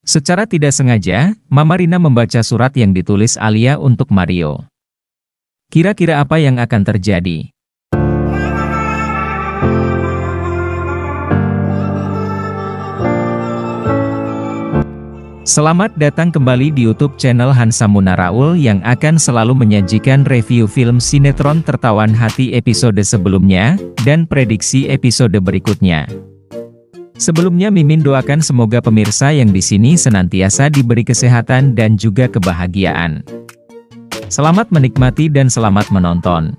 Secara tidak sengaja, Mama Rina membaca surat yang ditulis Alia untuk Mario. Kira-kira apa yang akan terjadi? Selamat datang kembali di YouTube channel Hansa Munaraul yang akan selalu menyajikan review film sinetron tertawan hati episode sebelumnya, dan prediksi episode berikutnya. Sebelumnya Mimin doakan semoga pemirsa yang di sini senantiasa diberi kesehatan dan juga kebahagiaan. Selamat menikmati dan selamat menonton.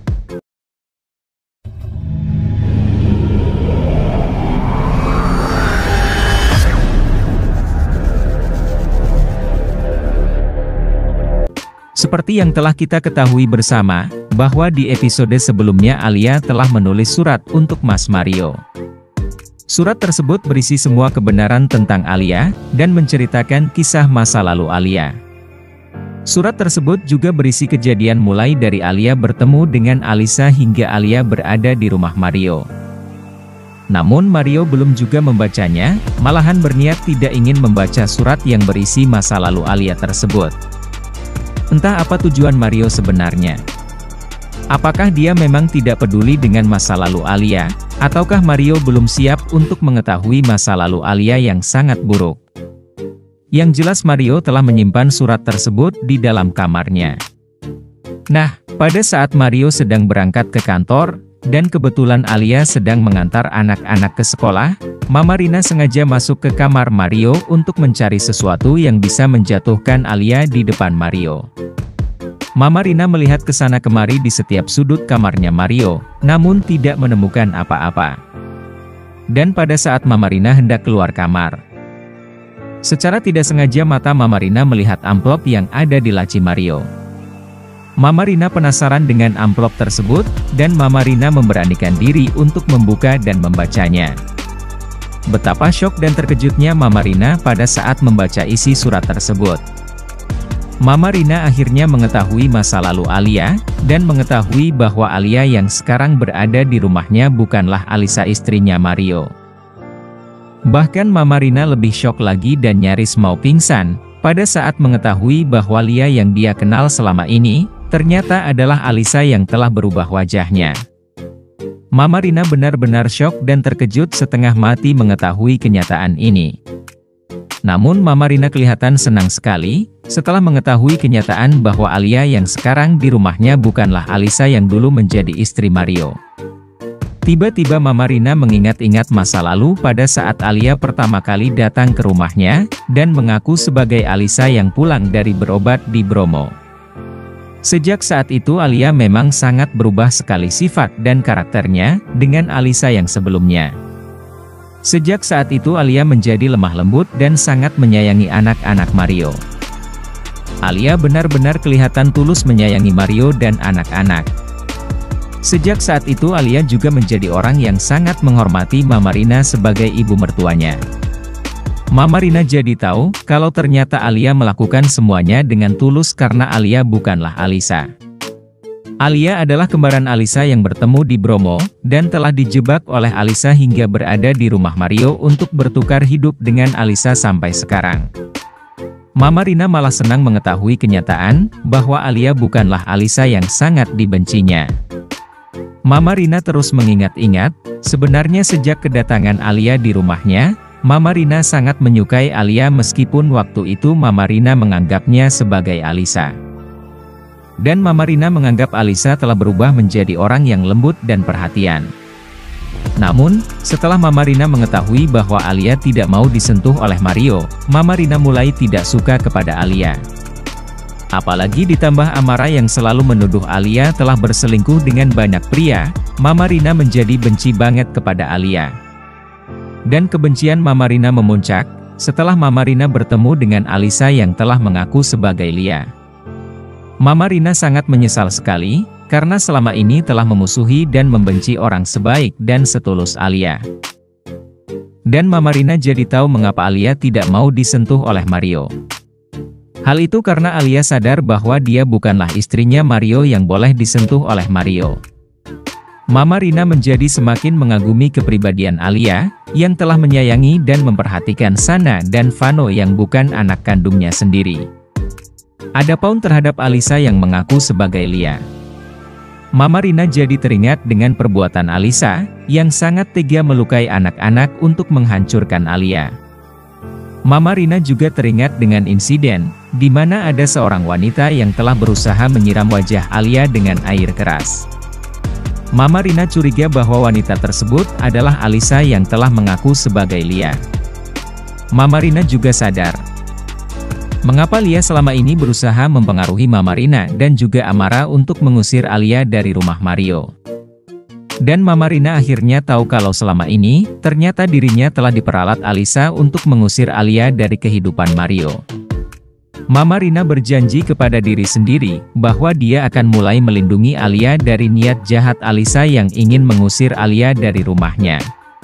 Seperti yang telah kita ketahui bersama, bahwa di episode sebelumnya Alia telah menulis surat untuk Mas Mario. Surat tersebut berisi semua kebenaran tentang Alia, dan menceritakan kisah masa lalu Alia. Surat tersebut juga berisi kejadian mulai dari Alia bertemu dengan Alisa hingga Alia berada di rumah Mario. Namun Mario belum juga membacanya, malahan berniat tidak ingin membaca surat yang berisi masa lalu Alia tersebut. Entah apa tujuan Mario sebenarnya. Apakah dia memang tidak peduli dengan masa lalu Alia, ataukah Mario belum siap untuk mengetahui masa lalu Alia yang sangat buruk? Yang jelas Mario telah menyimpan surat tersebut di dalam kamarnya. Nah, pada saat Mario sedang berangkat ke kantor, dan kebetulan Alia sedang mengantar anak-anak ke sekolah, Mama Rina sengaja masuk ke kamar Mario untuk mencari sesuatu yang bisa menjatuhkan Alia di depan Mario. Mama Rina melihat ke sana kemari di setiap sudut kamarnya Mario, namun tidak menemukan apa-apa. Dan pada saat Mama Rina hendak keluar kamar, secara tidak sengaja mata Mama Rina melihat amplop yang ada di laci Mario. Mama Rina penasaran dengan amplop tersebut, dan Mama Rina memberanikan diri untuk membuka dan membacanya. Betapa syok dan terkejutnya Mama Rina pada saat membaca isi surat tersebut. Mama Rina akhirnya mengetahui masa lalu Alia, dan mengetahui bahwa Alia yang sekarang berada di rumahnya bukanlah Alisa istrinya Mario. Bahkan Mama Rina lebih syok lagi dan nyaris mau pingsan, pada saat mengetahui bahwa Lia yang dia kenal selama ini, ternyata adalah Alisa yang telah berubah wajahnya. Mama Rina benar-benar syok dan terkejut setengah mati mengetahui kenyataan ini. Namun Mama Rina kelihatan senang sekali, setelah mengetahui kenyataan bahwa Alia yang sekarang di rumahnya bukanlah Alisa yang dulu menjadi istri Mario. Tiba-tiba Mama Rina mengingat-ingat masa lalu pada saat Alia pertama kali datang ke rumahnya, dan mengaku sebagai Alisa yang pulang dari berobat di Bromo. Sejak saat itu Alia memang sangat berubah sekali sifat dan karakternya, dengan Alisa yang sebelumnya. Sejak saat itu Alia menjadi lemah lembut dan sangat menyayangi anak-anak Mario. Alia benar-benar kelihatan tulus menyayangi Mario dan anak-anak. Sejak saat itu Alia juga menjadi orang yang sangat menghormati Mama Rina sebagai ibu mertuanya. Mama Rina jadi tahu, kalau ternyata Alia melakukan semuanya dengan tulus karena Alia bukanlah Alisa. Alia adalah kembaran Alisa yang bertemu di Bromo, dan telah dijebak oleh Alisa hingga berada di rumah Mario untuk bertukar hidup dengan Alisa sampai sekarang. Mama Rina malah senang mengetahui kenyataan, bahwa Alia bukanlah Alisa yang sangat dibencinya. Mama Rina terus mengingat-ingat, sebenarnya sejak kedatangan Alia di rumahnya, Mama Rina sangat menyukai Alia meskipun waktu itu Mama Rina menganggapnya sebagai Alisa. Dan Mama Rina menganggap Alisa telah berubah menjadi orang yang lembut dan perhatian. Namun, setelah Mama Rina mengetahui bahwa Alia tidak mau disentuh oleh Mario, Mama Rina mulai tidak suka kepada Alia. Apalagi ditambah amarah yang selalu menuduh Alia telah berselingkuh dengan banyak pria, Mama Rina menjadi benci banget kepada Alia. Dan kebencian Mama Rina memuncak, setelah Mama Rina bertemu dengan Alisa yang telah mengaku sebagai Lia. Mama Rina sangat menyesal sekali, karena selama ini telah memusuhi dan membenci orang sebaik dan setulus Alia. Dan Mama Rina jadi tahu mengapa Alia tidak mau disentuh oleh Mario. Hal itu karena Alia sadar bahwa dia bukanlah istrinya Mario yang boleh disentuh oleh Mario. Mama Rina menjadi semakin mengagumi kepribadian Alia, yang telah menyayangi dan memperhatikan Sana dan Vano yang bukan anak kandungnya sendiri. Adapun terhadap Alisa yang mengaku sebagai Lia, Mama Rina jadi teringat dengan perbuatan Alisa, yang sangat tega melukai anak-anak untuk menghancurkan Alia. Mama Rina juga teringat dengan insiden, di mana ada seorang wanita yang telah berusaha menyiram wajah Alia dengan air keras. Mama Rina curiga bahwa wanita tersebut adalah Alisa yang telah mengaku sebagai Lia. Mama Rina juga sadar, mengapa Lia selama ini berusaha mempengaruhi Mama Rina dan juga Amara untuk mengusir Alia dari rumah Mario. Dan Mama Rina akhirnya tahu kalau selama ini, ternyata dirinya telah diperalat Alisa untuk mengusir Alia dari kehidupan Mario. Mama Rina berjanji kepada diri sendiri, bahwa dia akan mulai melindungi Alia dari niat jahat Alisa yang ingin mengusir Alia dari rumahnya.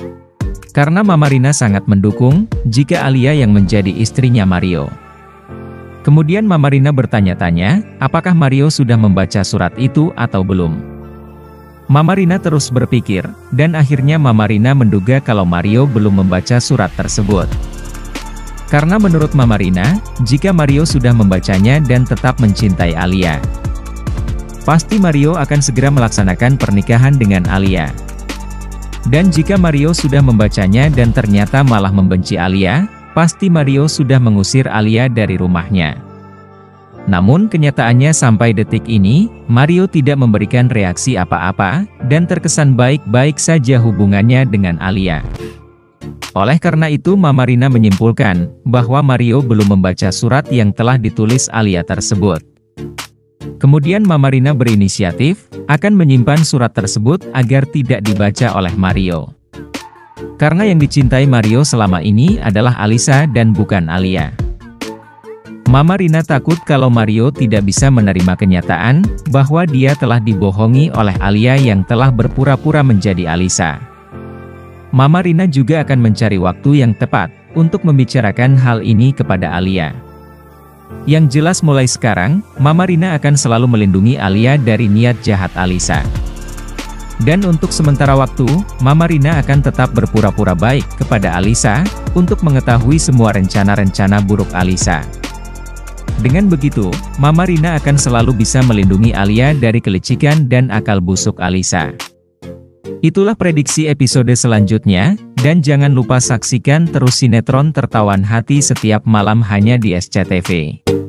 Karena Mama Rina sangat mendukung, jika Alia yang menjadi istrinya Mario. Kemudian Mama Rina bertanya-tanya, apakah Mario sudah membaca surat itu atau belum? Mama Rina terus berpikir, dan akhirnya Mama Rina menduga kalau Mario belum membaca surat tersebut. Karena menurut Mama Rina, jika Mario sudah membacanya dan tetap mencintai Alia, pasti Mario akan segera melaksanakan pernikahan dengan Alia. Dan jika Mario sudah membacanya dan ternyata malah membenci Alia, pasti Mario sudah mengusir Alia dari rumahnya. Namun kenyataannya sampai detik ini, Mario tidak memberikan reaksi apa-apa, dan terkesan baik-baik saja hubungannya dengan Alia. Oleh karena itu Mama Rina menyimpulkan, bahwa Mario belum membaca surat yang telah ditulis Alia tersebut. Kemudian Mama Rina berinisiatif, akan menyimpan surat tersebut agar tidak dibaca oleh Mario. Karena yang dicintai Mario selama ini adalah Alisa dan bukan Alia. Mama Rina takut kalau Mario tidak bisa menerima kenyataan, bahwa dia telah dibohongi oleh Alia yang telah berpura-pura menjadi Alisa. Mama Rina juga akan mencari waktu yang tepat, untuk membicarakan hal ini kepada Alia. Yang jelas mulai sekarang, Mama Rina akan selalu melindungi Alia dari niat jahat Alisa. Dan untuk sementara waktu, Mama Rina akan tetap berpura-pura baik kepada Alisa, untuk mengetahui semua rencana-rencana buruk Alisa. Dengan begitu, Mama Rina akan selalu bisa melindungi Alia dari kelicikan dan akal busuk Alisa. Itulah prediksi episode selanjutnya, dan jangan lupa saksikan terus sinetron Tertawan Hati setiap malam hanya di SCTV.